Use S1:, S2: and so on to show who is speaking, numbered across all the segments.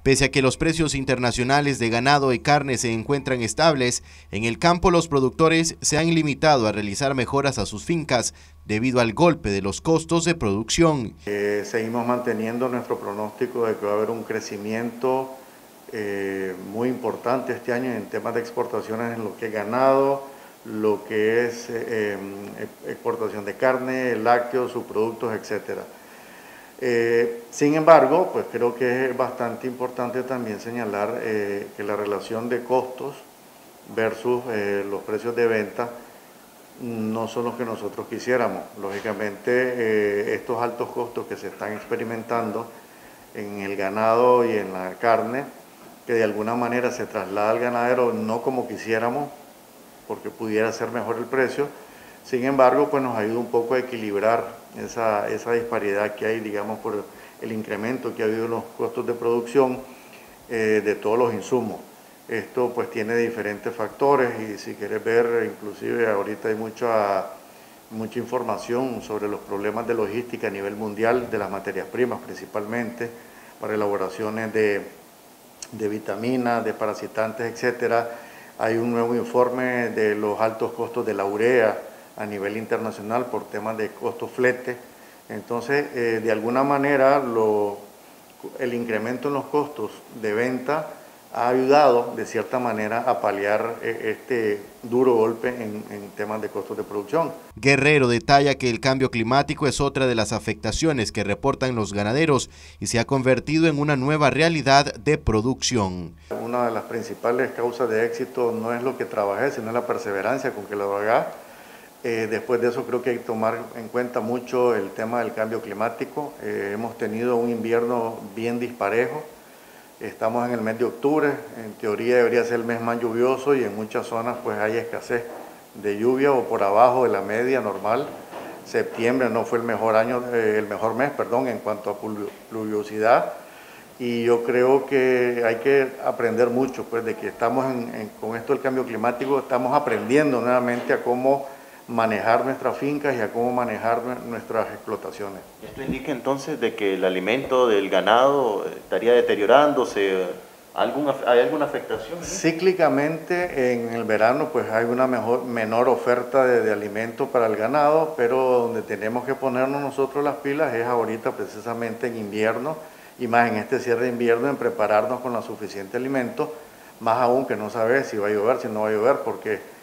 S1: Pese a que los precios internacionales de ganado y carne se encuentran estables, en el campo los productores se han limitado a realizar mejoras a sus fincas debido al golpe de los costos de producción.
S2: Seguimos manteniendo nuestro pronóstico de que va a haber un crecimiento muy importante este año en temas de exportaciones en lo que es ganado, lo que es exportación de carne, lácteos, subproductos, etcétera. Sin embargo, pues creo que es bastante importante también señalar que la relación de costos versus los precios de venta no son los que nosotros quisiéramos. Lógicamente, estos altos costos que se están experimentando en el ganado y en la carne, que de alguna manera se traslada al ganadero no como quisiéramos, porque pudiera ser mejor el precio. Sin embargo, pues nos ayuda un poco a equilibrar esa disparidad que hay, digamos, por el incremento que ha habido en los costos de producción de todos los insumos. Esto pues tiene diferentes factores y si quieres ver, inclusive ahorita hay mucha información sobre los problemas de logística a nivel mundial de las materias primas principalmente, para elaboraciones de vitaminas, de parasitantes, etcétera. Hay un nuevo informe de los altos costos de la urea a nivel internacional por temas de costo flete. Entonces, de alguna manera, el incremento en los costos de venta ha ayudado, de cierta manera, a paliar este duro golpe en temas de costos de producción.
S1: Guerrero detalla que el cambio climático es otra de las afectaciones que reportan los ganaderos y se ha convertido en una nueva realidad de producción.
S2: Una de las principales causas de éxito no es lo que trabajé, sino la perseverancia con que lo haga. Después de eso creo que hay que tomar en cuenta mucho el tema del cambio climático. Hemos tenido un invierno bien disparejo. Estamos en el mes de octubre, en teoría debería ser el mes más lluvioso y en muchas zonas pues hay escasez de lluvia o por abajo de la media normal. Septiembre no fue el mejor mes, en cuanto a pluviosidad. Y yo creo que hay que aprender mucho, pues, de que estamos con esto del cambio climático, estamos aprendiendo nuevamente a cómo manejar nuestras fincas y a cómo manejar nuestras explotaciones.
S3: ¿Esto indica entonces de que el alimento del ganado estaría deteriorándose? ¿Hay alguna afectación?
S2: Cíclicamente en el verano pues hay una menor oferta de alimento para el ganado, pero donde tenemos que ponernos nosotros las pilas es ahorita precisamente en invierno, y más en este cierre de invierno, en prepararnos con la suficiente alimento, más aún que no sabes si va a llover, si no va a llover, porque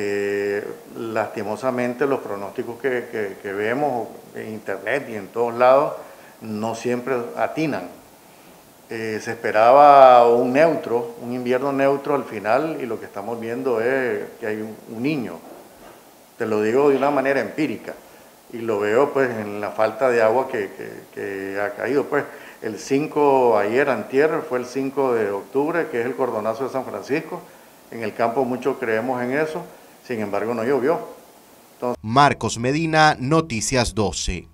S2: lastimosamente los pronósticos que vemos en internet y en todos lados no siempre atinan. Se esperaba un invierno neutro al final, y lo que estamos viendo es que hay un niño. Te lo digo de una manera empírica y lo veo pues en la falta de agua que ha caído. Pues el 5, antier, fue el 5 de octubre, que es el cordonazo de San Francisco. En el campo muchos creemos en eso, sin embargo no llovió.
S1: Marcos Medina, Noticias 12.